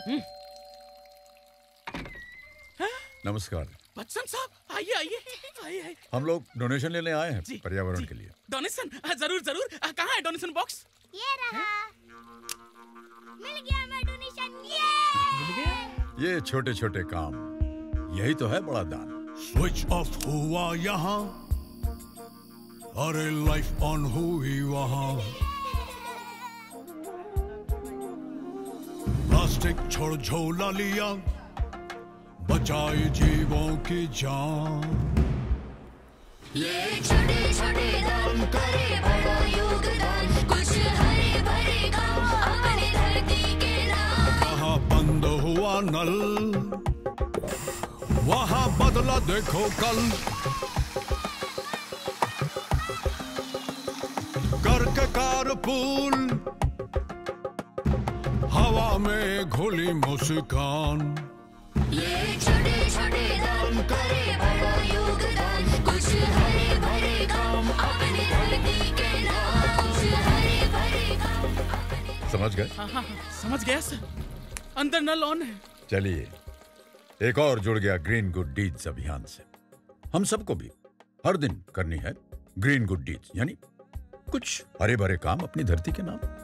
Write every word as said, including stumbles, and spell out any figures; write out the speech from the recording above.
नमस्कार। बच्चन साहब, आइए आइए आइए आइए। हम लोग डोनेशन लेने आए हैं पर्यावरण के लिए। डोनेशन? जरूर जरूर। कहाँ है डोनेशन बॉक्स? ये रहा। मिल गया मैं डोनेशन। ये मिल गया। ये छोटे छोटे काम, यही तो है बड़ा दान। स्विच ऑफ हुआ यहाँ, अरे लाइफ ऑन हुई वहाँ। प्लास्टिक छोड़ झोला लिया, बचाए जीवों की जान। ये छोटे छोटे दान करे बड़ा योगदान, कुछ हरे भरे काम अपने धरती के नाम। कहाँ बंद हुआ नल, वहाँ बदला देखो कल। करके कारपूल, हवा में घुली मुस्कान। ये छोटे छोटे दान करे बड़ा योगदान, कुछ हरे भरे काम अपने धरती के नाम। कुछ हरे भरे काम अपने। समझ गए? हाँ हाँ समझ गया सर। अंदर नल ऑन है। चलिए, एक और जुड़ गया ग्रीन गुड डीड्स अभियान से। हम सबको भी हर दिन करनी है ग्रीन गुड डीड्स, यानी कुछ हरे भरे काम अपनी धरती के नाम।